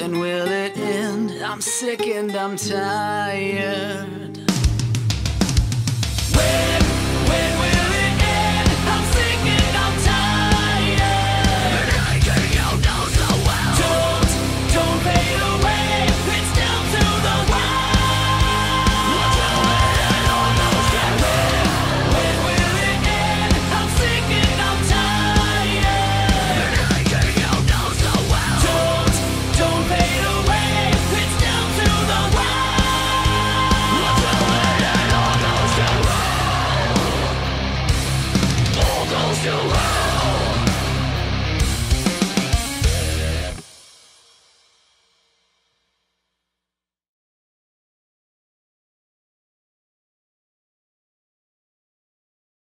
When will it end? I'm sick and I'm tired. When will it end? I'm sick and I'm tired. Making you know so well. Don't fade away. It's down to the ground. When will it end? I'm sick and I'm tired. Making you know so well. Don't fade away. It's down to the ground. All goes to hell.